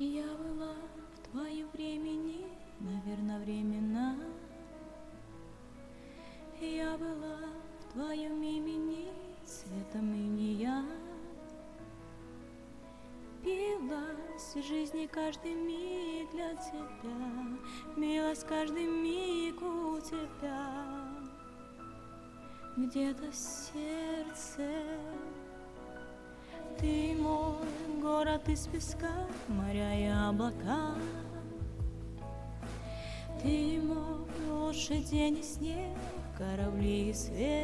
Я была в твоем времени, наверное, времена. Я была в твоем имени, светом иния. Билась в жизни каждый миг для тебя, билась каждый миг у тебя. Где-то в сердце ты мой город из песка, моря и облака. Ты мой лучший день и снег, корабли и свет.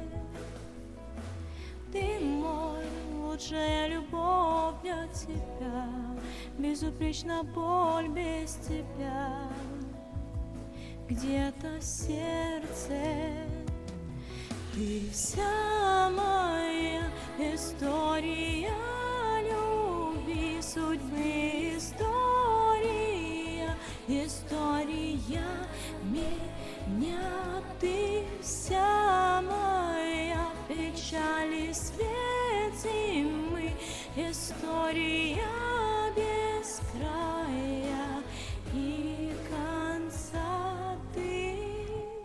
Ты мой лучшая любовь для тебя, безупречна боль без тебя. Где-то в сердце ты вся моя история любви, судьбы, история, история меня. Ты вся моя печаль и свет зимы, история без края и конца ты.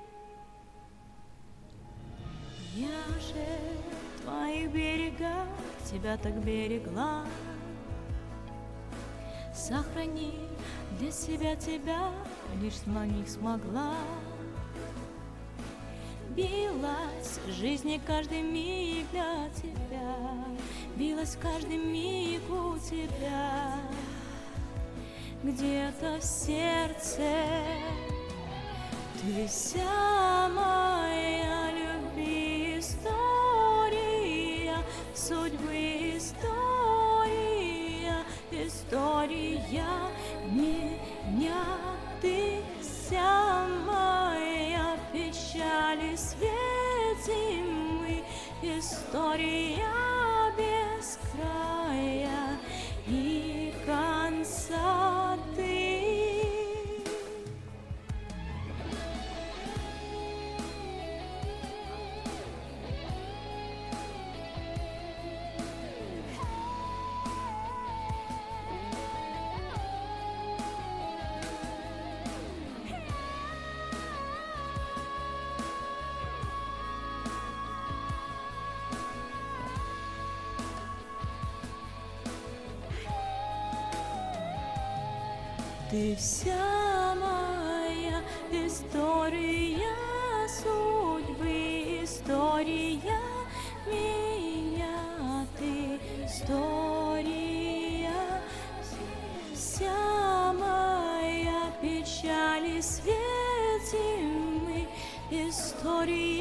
Я же в твоих берегах тебя так берегла. Сохрани для себя тебя, лишь смогни смогла. Билась в жизни каждый миг для тебя, билась каждый миг у тебя. Где-то в сердце ты вся моя любви, история, судьбы, история, история меня. Ты вся моя печаль и свет зимы, история без края и конца ты. Ты вся моя история, судьбы, история меня. Ты история, вся моя печаль и свет зимы, история.